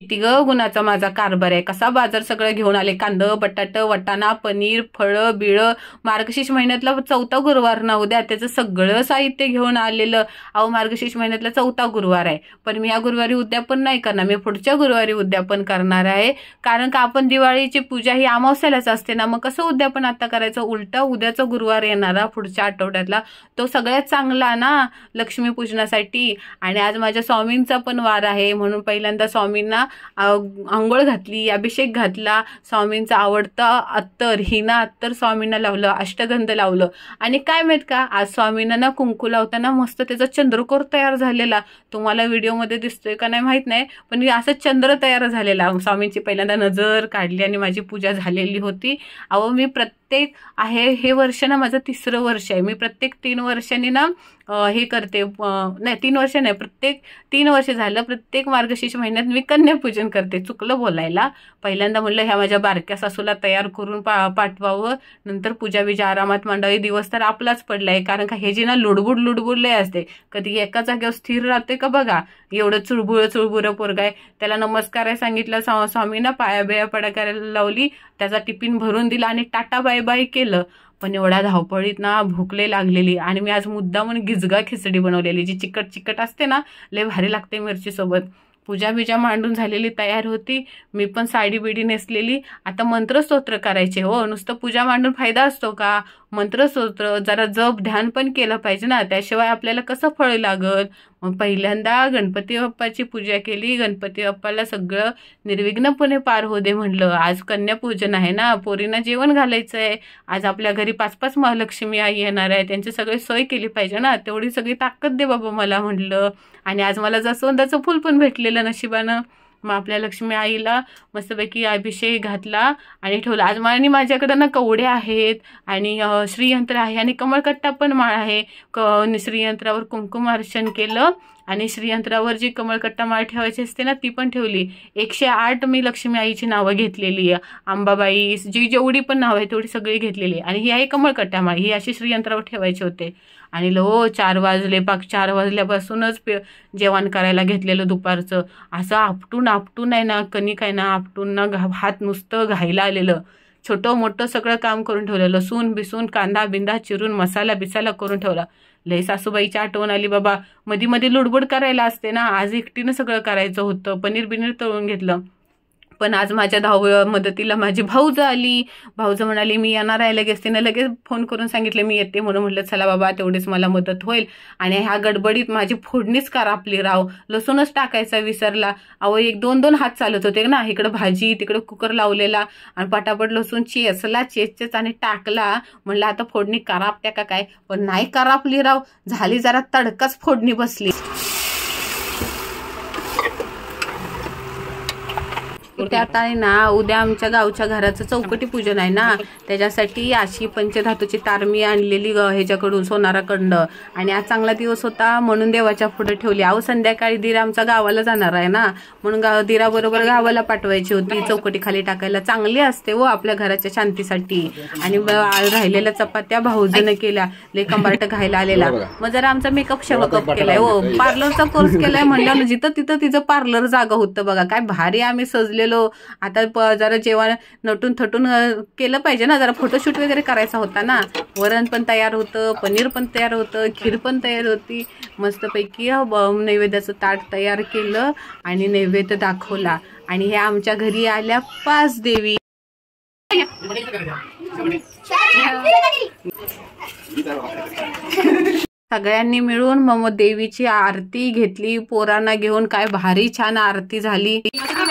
किती ग गुणाचा माझा कारभार आहे, कसा बाजार सगळं घेऊन आले, कांदा बटाटा वटाणा पनीर फळं बिळं, मार्गशीर्ष महिन्यातला 4था गुरुवार ना उद्या, त्याचं सगळं साहित्य घेऊन आलेलं. अहो मार्गशीर्ष महिन्यातला 4था गुरुवार आहे, पण मी या गुरुवारी उद्यापन नाही करणार, मी पुढच्या गुरुवारी उद्यापन करणार आहे. कारण का आपण दिवाळीची पूजा ही अमावस्यालाच असते ना, मग कसं उद्यापन आता करायचं, उलटा उद्याचा गुरुवार येणारा पुढच्या आठवड्यातला तो सगळ्यात चांगला ना लक्ष्मीपूजनासाठी. आणि आज माझ्या स्वामींचा पण वार आहे, म्हणून पहिल्यांदा स्वामींना आंघोळ घातली, अभिषेक घातला, स्वामींचा आवडता अत्तर हिना अत्तर स्वामींना लावलं, अष्टगंध लावलं. आणि काय माहित का, आज स्वामींना ना कुंकू लावताना मस्त त्याचा चंद्रकोर तयार झालेला, तुम्हाला व्हिडिओमध्ये दिसतोय का नाही माहित नाही, पण असं चंद्र तयार झालेला. स्वामींची पहिल्यांदा नजर काढली आणि माझी पूजा झालेली होती. अहो मी प्रत्येक आहे हे वर्ष ना माझं 3रं वर्ष आहे, मी प्रत्येक 3 वर्षांनी ना हे करते, नाही 3 वर्ष नाही, प्रत्येक 3 वर्ष झालं प्रत्येक मार्गशीर्ष महिन्यात मी कन्यापूजन करते. चुकलं बोलायला, पहिल्यांदा म्हणलं ह्या माझ्या बारक्या सासूला तयार करून पाठवावं, नंतर पूजा विजा आरामात मांडावी. दिवस तर आपलाच पडलाय, कारण का हे जी ना लुडबुड लय असते, कधी एका जागेवर स्थिर राहते का बघा, एवढं चुळबुळं पोरगा आहे. त्याला नमस्कार सांगितलं स्वामींना, पाया बिया पडा करायला लावली, त्याचा टिफिन भरून दिला आणि टाटा बाय बाय केलं. पण एवढ्या धावपळीत ना भूकले लागलेली, आणि मी आज मुद्दामून गिजगा खिचडी बनवलेली, जी चिकट असते ना, लय भारी लागते मिरची सोबत. पूजा बिजा मांडून झालेली तयार होती, मी पण साडी बिडी नेसलेली. आता मंत्रस्तोत्र करायचे हो, नुसतं पूजा मांडून फायदा असतो का, मंत्रस्तोत्र जरा जप ध्यान पण केलं पाहिजे ना, त्याशिवाय आपल्याला कसं फळ लागल. मग पहिल्यांदा गणपती बाप्पाची पूजा केली, गणपती बाप्पाला सगळं निर्विघ्नपणे पार हो दे म्हणलं. आज कन्यापूजन आहे ना, पोरींना जेवण घालायचं आहे, आज आपल्या घरी 5-5 महालक्ष्मी आई येणार आहे, त्यांची सगळी सोय केली पाहिजे ना, तेवढी सगळी ताकद दे बाबा मला म्हणलं. आणि आज मला जास्वंदाचं फुल पण भेटलेलं नशिबानं. मग आपल्या लक्ष्मी आईला मस्तपैकी अभिषेक घातला आणि ठेवला. आज माझ्याकडं ना कवड्या आहेत आणि श्रीयंत्र आहे आणि कमळकट्टा पण माळ आहे. श्रीयंत्रावर कुंकुमार्चन केलं आणि श्रीयंत्रावर जी कमळकट्टा माळ ठेवायची असते ना ती पण ठेवली. 108 मी लक्ष्मी आईची नावं घेतलेली आहे, अंबाबाई जी जेवढी पण नावं आहे तेवढी सगळी घेतलेली. आणि ही आहे कमळकट्टा माळ, ही अशी श्रीयंत्रावर ठेवायचे होते. आणि 4 वाजले, 4 वाजल्यापासूनच जेवण करायला घेतलेलं दुपारचं. असं आपटून आहे ना, कणिक आहे ना आपटून ना हात नुसतं घायला आलेलं. छोटं मोठं सगळं काम करून ठेवलं, लसूण बिसून कांदा बिंदा चिरून मसाला बिसाला करून ठेवला. लय सासूबाईची आठवण आली बाबा, मध्ये लुडबुड करायला असते ना, आज एकटीनं सगळं करायचं होतं. पनीर बिनीर तळून घेतलं. पण आज माझ्या मदतीला माझी भाऊज आली. भाऊज म्हणाली मी येणार आहे लगेच, तिने लगेच फोन करून सांगितले मी येते म्हणून. म्हटलं चला बाबा तेवढीच मला मदत होईल. आणि ह्या गडबडीत माझी फोडणीच करापली राव, लसूणच टाकायचा विसरला. अहो 1-2 हात चालत होते ना, इकडं भाजी तिकडं कुकर लावलेला आणि पटापट लसूण चेचच आणि टाकला. म्हणलं आता फोडणी करापत्या का काय, पण नाही करापली राव, झाली जरा तडकाच फोडणी बसली. त्यात आहे ना उद्या आमच्या गावच्या घराचं चौकटी पूजन आहे ना, त्याच्यासाठी अशी पंचधातूची तार मी आणलेली ह्याच्याकडून सोनाराकडनं. आणि आज चांगला दिवस होता म्हणून देवाच्या पुढे ठेवली. अहो संध्याकाळी दिरा आमचा गावाला जाणार आहे ना, म्हणून दिरा बरोबर गावाला पाठवायची होती. चौकटी खाली टाकायला चांगली असते हो आपल्या घराच्या शांतीसाठी. आणि राहिलेल्या चपात्या भाऊजीने केल्या, ले कंबार्ट घायला आलेला. मग जरा आमचा मेकअप शेवकअप केलाय हो, पार्लरचा कोर्स केलाय म्हणलं, जिथं तिथं तिचं पार्लर जागा होतं बघा. काय भारी आम्ही सजलेलो. आता जरा जेवण नटून थटून केलं पाहिजे ना, जरा फोटोशूट वगैरे करायचा होता ना. वरण पण तयार होतं, पनीर पण तयार होतं, खीर पण तयार होती. मस्तपैकी नैवेद्याचं ताट तयार केलं आणि नैवेद्य दाखवला. आणि हे आमच्या घरी आल्या 5 देवी. सगळ्यांनी मिळून मग देवीची आरती घेतली, पोरांना घेऊन. काय भारी छान आरती झाली.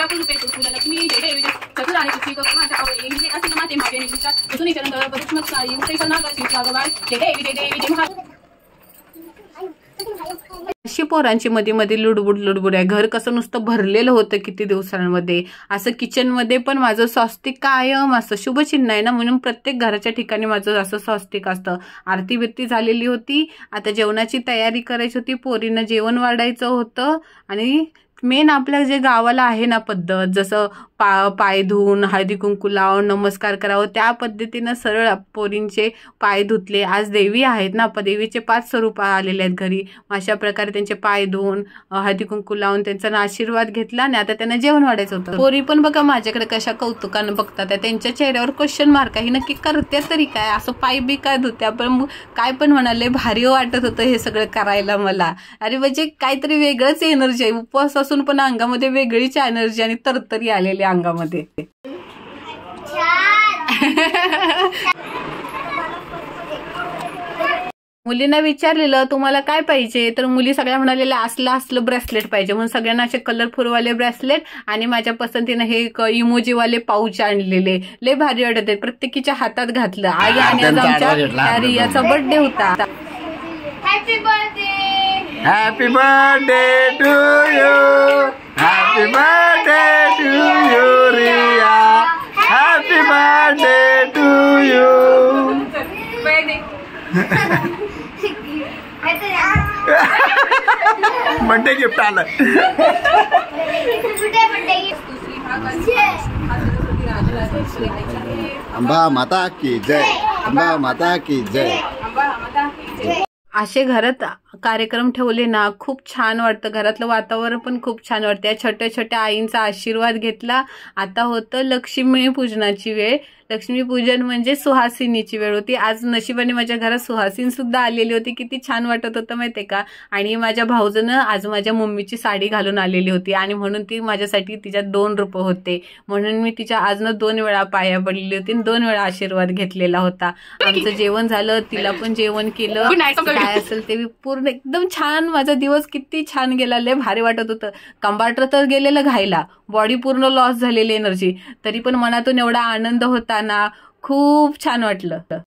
अशी पोरांची मध्ये लुडबुड आहे. घर कसं नुसतं भरलेलं होतं किती दिवसांमध्ये. असं किचनमध्ये पण माझं स्वस्तिक कायम असतं, शुभचिन्ह आहे ना, म्हणून प्रत्येक घराच्या ठिकाणी माझं असं स्वस्तिक असतं. आरती बिरती झालेली होती, आता जेवणाची तयारी करायची होती, पोरींना जेवण वाढायचं होतं. आणि मेन आपल्या जे गावाला आहे ना पद्धत, जसं पाय धुवून हळदी कुंकू लावून नमस्कार करावं, त्या पद्धतीनं सरळ पोरींचे पाय धुतले. आज देवी आहेत ना, देवीचे 5 स्वरूप आलेले आहेत घरी. अशा प्रकारे त्यांचे पाय धुवून हळदी कुंकू लावून त्यांचा आशीर्वाद घेतला आणि आता त्यांना जेवण वाढायचं होतं. पोरी पण बघा माझ्याकडे कशा कौतुकानं बघतात, त्यांच्या चेहऱ्यावर क्वेश्चन मार्क आहे, नक्की करते तरी काय, असं पाय बी काय धुत्या. पण काय पण म्हणाले, भारी वाटत होतं हे सगळं करायला मला. अरे म्हणजे काहीतरी वेगळंच एनर्जी आहे, उपवास असून पण अंगामध्ये वेगळीच एनर्जी आणि तरतरी आलेली अंगामध्ये. मुलींना विचारलेलं तुम्हाला काय पाहिजे, तर मुली सगळ्या म्हणालेल्या असलं ब्रेसलेट पाहिजे, म्हणून सगळ्यांना असे कलरफुलवाले ब्रेसलेट आणि माझ्या पसंतीनं हे इमोजीवाले पाऊच आणलेले. लय भारी वाटत. प्रत्येकीच्या हातात घातलं. आज आणि आज आमच्या रियाचा बर्थडे होता. Happy birthday, happy birthday to you, happy birthday to you Riya, happy birthday to you. Birthday gift आलं. अंबा माता की जय, अंबा माता की जय. असे घरात कार्यक्रम ठेवले ना, खूप छान वाटतं. घरातलं वातावरण पण खूप छान वाटतं. या छोट्या छोट्या आईंचा आशीर्वाद घेतला. आता होतं लक्ष्मी पूजनाची वेळ. लक्ष्मी पूजन म्हणजे सुहासिनीची वेळ होती. आज नशिबाने माझ्या घरात सुहासिन सुद्धा आलेली होती. किती छान वाटत होतं माहितीये का. आणि माझ्या भाऊजनं आज माझ्या मम्मीची साडी घालून आलेली होती आणि म्हणून ती माझ्यासाठी तिच्यात 2 रूप होते, म्हणून मी तिच्या आजनं 2 वेळा पाया पडलेली होती, 2 वेळा आशीर्वाद घेतलेला होता. आमचं जेवण झालं, तिला पण जेवण केलं. काय असेल ते पूर्ण एकदम छान. माझा दिवस किती छान गेला, लय भारी वाटत होतं. कंबाटर तर गेलेलं घायला, बॉडी पूर्ण लॉस झालेली एनर्जी, तरी पण मनातून एवढा आनंद होता ना, खूप छान वाटलं.